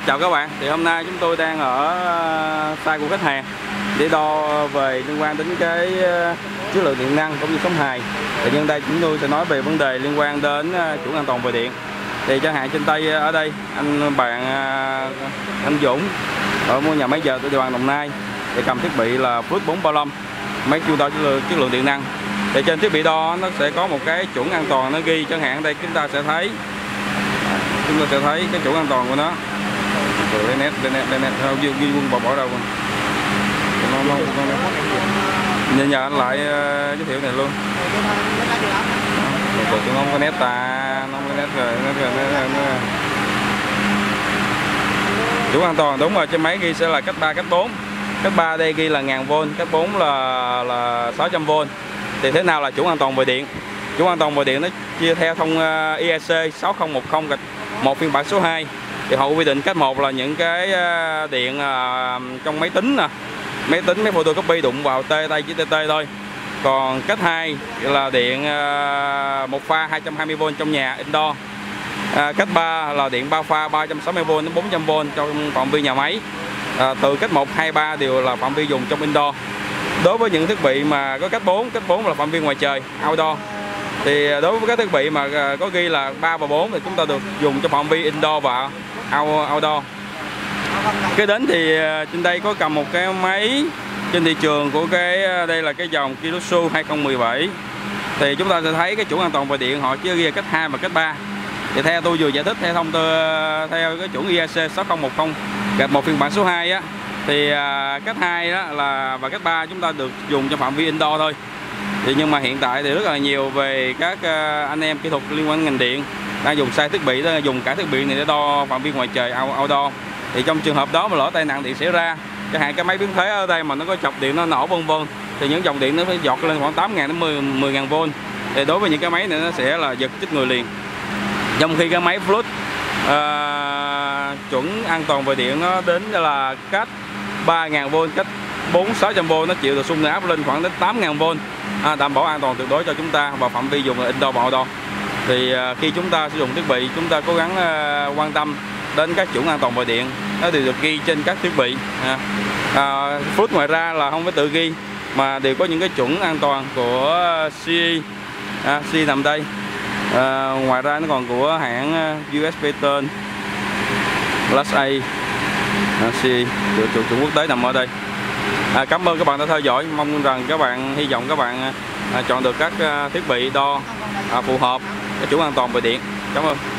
Chào các bạn, thì hôm nay chúng tôi đang ở site của khách hàng để đo về liên quan đến cái chất lượng điện năng cũng như sống hài. Thì nhân đây chúng tôi sẽ nói về vấn đề liên quan đến chuẩn an toàn về điện. Thì chẳng hạn trên tay ở đây anh Dũng ở một nhà máy dệt ở địa bàn Đồng Nai thì cầm thiết bị là Phước 435 máy chuyên đo chất lượng điện năng. Thì trên thiết bị đo nó sẽ có một cái chuẩn an toàn nó ghi, chẳng hạn đây chúng ta sẽ thấy cái chuẩn an toàn của nó. Đây nét ghi quân bỏ đâu nhờ anh lại giới thiệu này luôn. Tụi nó không có nét nó không có nét rồi. Chuẩn an toàn đúng rồi, trên máy ghi sẽ là cách 3, cách 4. Cách 3 đây ghi là 1000V, cách 4 là 600V. Thì thế nào là chuẩn an toàn về điện? Chuẩn an toàn về điện nó chia theo thông IEC 6010-1 phiên bản số 2. Thì họ quy định cách 1 là những cái điện trong máy tính nè, máy photocopy đụng vào tay chỉ TT thôi. Còn cách 2 là điện một pha 220V trong nhà indoor. Cách 3 là điện 3 pha 360V đến 400V trong phạm vi nhà máy. Từ cách 1, 2, 3 đều là phạm vi dùng trong indoor. Đối với những thiết bị mà có cách 4 là phạm vi ngoài trời outdoor. Thì đối với các thiết bị mà có ghi là 3 và 4 thì chúng ta được dùng trong phạm vi indoor và outdoor. Cái đến thì trên đây có cầm một cái máy trên thị trường của đây là cái dòng Kilosu 2017. Thì chúng ta sẽ thấy cái chuẩn an toàn về điện họ chỉ ghi là cách 2 và cách 3. Thì theo tôi vừa giải thích theo theo cái chuẩn IEC 6010-1 phiên bản số 2 á, thì cách 2 đó là và cách 3 chúng ta được dùng trong phạm vi indoor thôi. Thì nhưng mà hiện tại thì rất là nhiều về các anh em kỹ thuật liên quan ngành điện đang dùng sai thiết bị, đó dùng cả thiết bị này để đo phạm vi ngoài trời outdoor. Thì trong trường hợp đó mà lỡ tai nạn điện xảy ra, chẳng hạn cái máy biến thế ở đây mà nó có chập điện nó nổ vân vân, thì những dòng điện nó phải giọt lên khoảng 8.000 đến 10.000V. Thì đối với những cái máy này nó sẽ là giật chết người liền. Trong khi cái máy Fluid chuẩn an toàn về điện nó đến là cách 3.000V, cách 400-600V nó chịu được xung áp lên khoảng đến 8.000V, đảm bảo an toàn tuyệt đối cho chúng ta và phạm vi dùng là indoor và outdoor. Thì khi chúng ta sử dụng thiết bị, chúng ta cố gắng quan tâm đến các chuẩn an toàn về điện, nó đều được ghi trên các thiết bị. Fluid ngoài ra là không phải tự ghi mà đều có những cái chuẩn an toàn của CE. CE nằm đây. Ngoài ra nó còn của hãng US Patent, Class A, CE, chuẩn quốc tế nằm ở đây. Cảm ơn các bạn đã theo dõi, mong rằng hy vọng các bạn chọn được các thiết bị đo phù hợp, cái chuẩn an toàn về điện. Cảm ơn.